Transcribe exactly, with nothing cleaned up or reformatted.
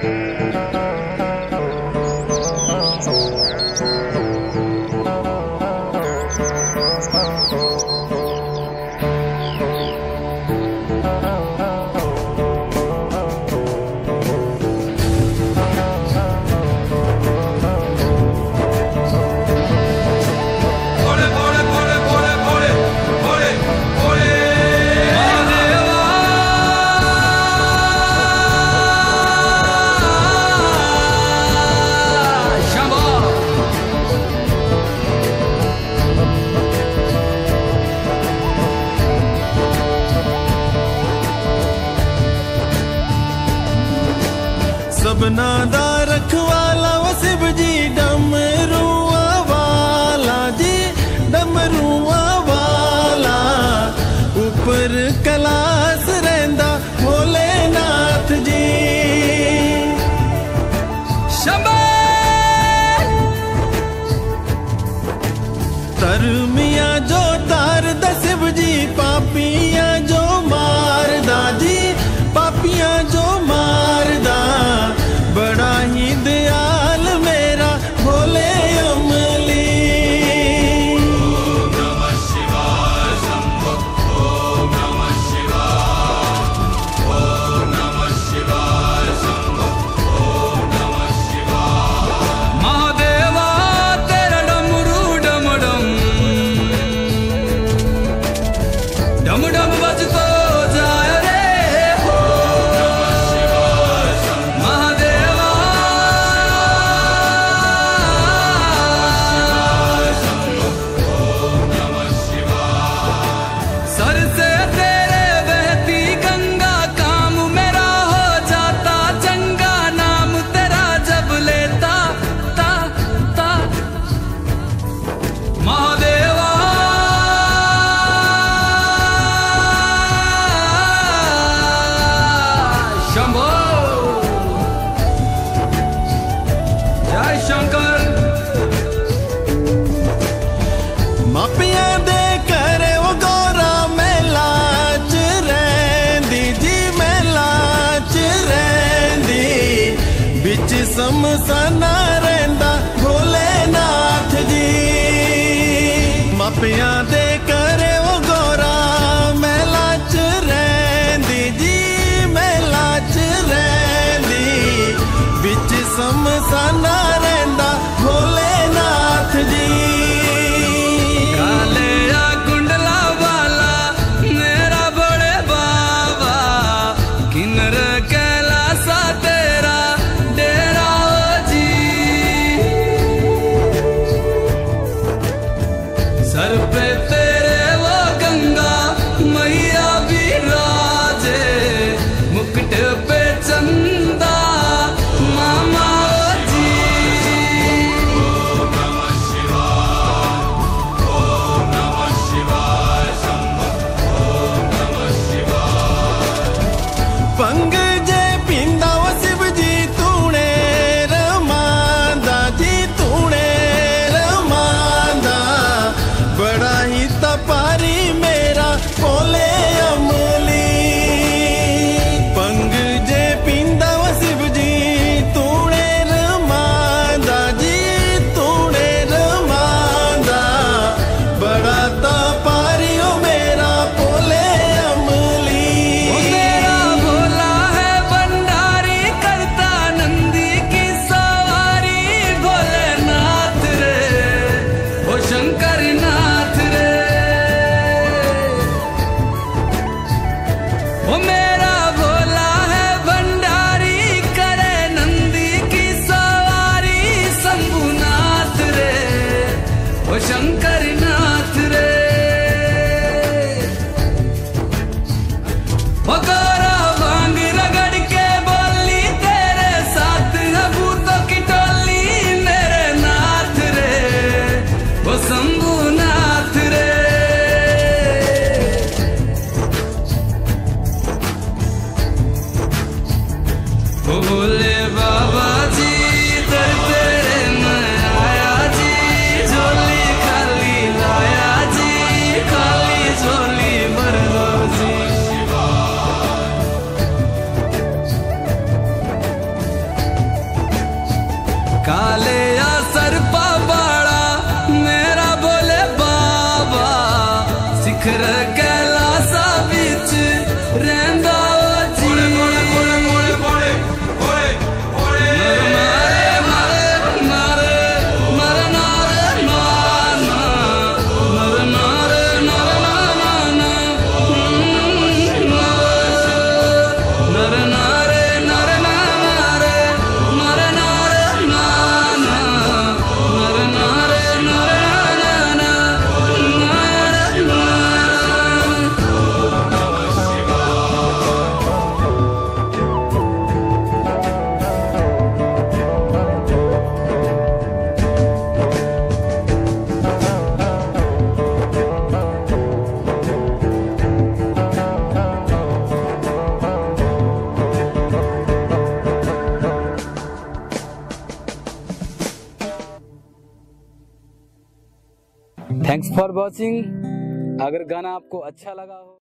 सबना दा रखवाला वो शिव जी डमरुआ वाला जी डमरुआ वाला ऊपर कैलाश रहिंदा भोलेनाथ जी शंभो तरमिया जो तार दा शिव जी पापिया जो मारदा जी पापिया जो मारदा बड़ा ही दयाल मेरा भोले अमली। ओम नमः शिवाय शंभो ओम नमः शिवाय ओम नमः शिवाय शंभो ओम नमः शिवाय। महादेवा तेरा डमरू डम डम डम डम बजतो जाए रे मापिया दे करे वो गौरा मेला च रहिंदी जी मेला च रहिंदी बिच समसाना रहिंदा भोलेनाथ जी मापिया दे करे वो गौरा मेला च रहिंदी जी मेला च रहिंदी बिच समसाना रहिंदा भोलेनाथ जी। सर पे तेरे वो गंगा मैया विराजे मुकुट पे चंदा मामा जी। ओम नमः शिवाय ओम नमः शिवाय शंभो ओम नमः शिवाय। पंग जे पिंदा वो शिव जी तूने रमांदा जी तूने रमांदा बड़ा ही तपारी मेरा भोले अमली पंग जे पिंदा वो शिव जी तूने रमांदा जी तूने रमांदा बड़ा तपारी ओ मेरा भोले अमली। ओ मेरा भोला है थैंक्स फॉर वॉचिंग। अगर गाना आपको अच्छा लगा हो